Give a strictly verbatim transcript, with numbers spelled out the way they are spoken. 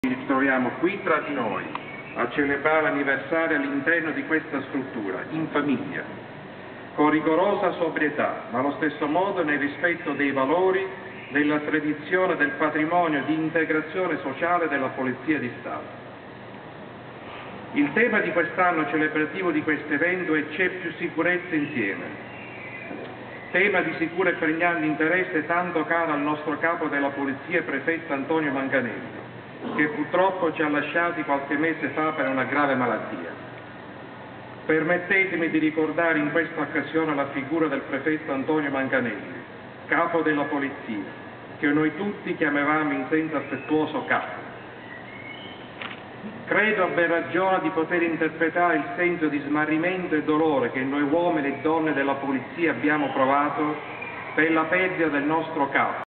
Ci troviamo qui tra di noi a celebrare l'anniversario all'interno di questa struttura, in famiglia, con rigorosa sobrietà, ma allo stesso modo nel rispetto dei valori, della tradizione, del patrimonio di integrazione sociale della Polizia di Stato. Il tema di quest'anno celebrativo di questo evento è C'è più sicurezza insieme, tema di sicuro e pregnante interesse tanto caro al nostro capo della Polizia, prefetto Antonio Manganelli, che purtroppo ci ha lasciati qualche mese fa per una grave malattia. Permettetemi di ricordare in questa occasione la figura del prefetto Antonio Manganelli, capo della Polizia, che noi tutti chiamavamo in senso affettuoso capo. Credo abbia ragione di poter interpretare il senso di smarrimento e dolore che noi uomini e donne della Polizia abbiamo provato per la perdita del nostro capo.